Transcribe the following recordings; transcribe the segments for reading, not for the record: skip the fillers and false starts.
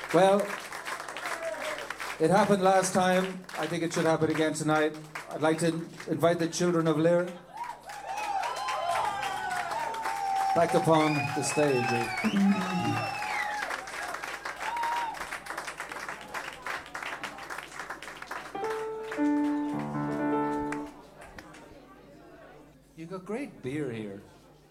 Well, it happened last time. I think it should happen again tonight. I'd like to invite the children of Lyr back upon the stage. You got great beer here.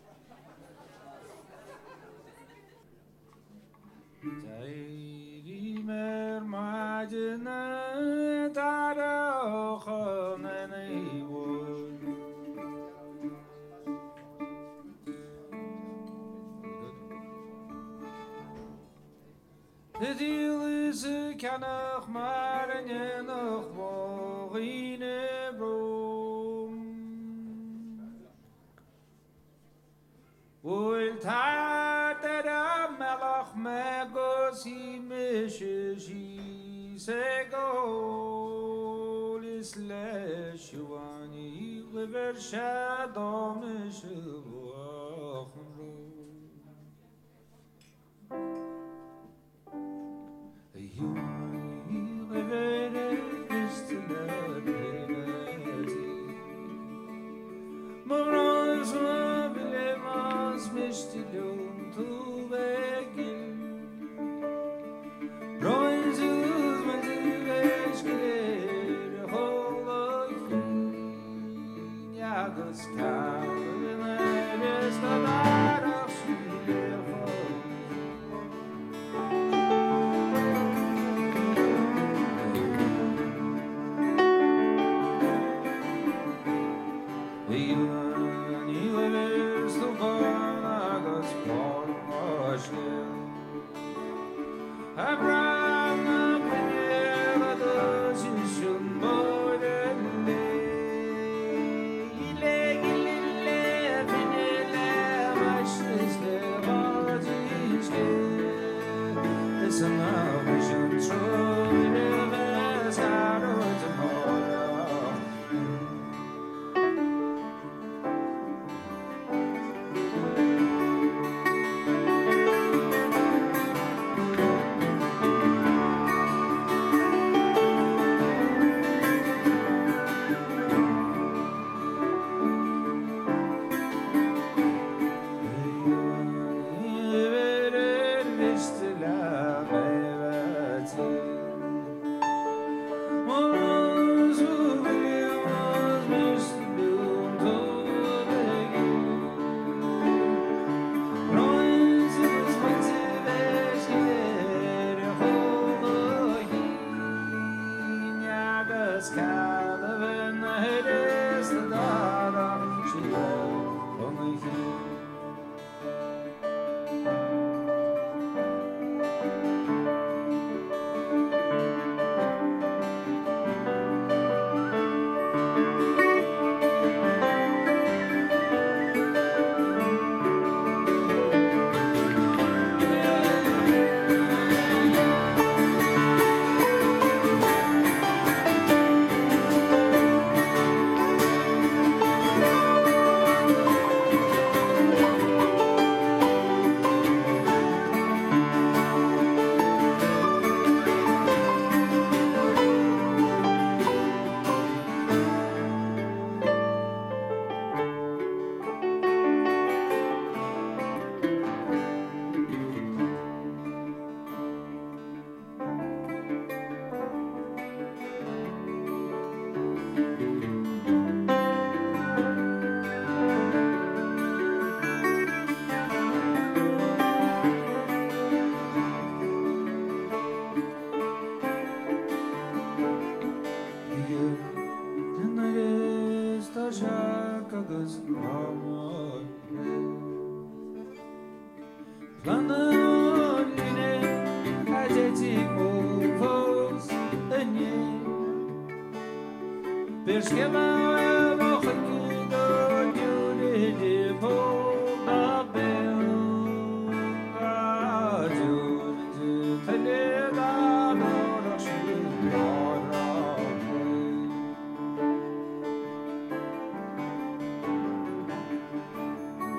The deal is a canach marine noch vorine brom. Wohl tat der Melach megos imishishi segol is leshuani liver shadomish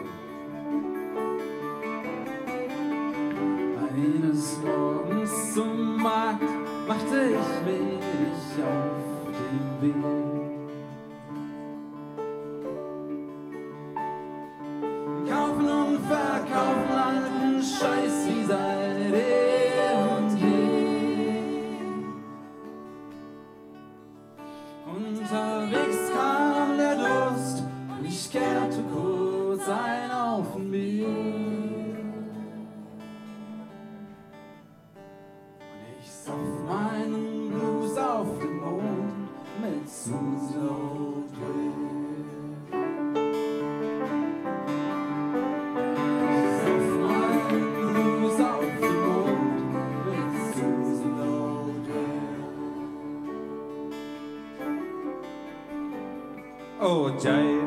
Eines Morgens zum Markt machte ich mich auf den Weg. Kaufen und verkaufen alten Scheiß wie seit eh und je. Unterwegs kam der Durst und ich kehrte kurz ein auf ein Bier. Und ich soff meinen Blues auf dem Mond mit SIOBHÁN. Oh, Jai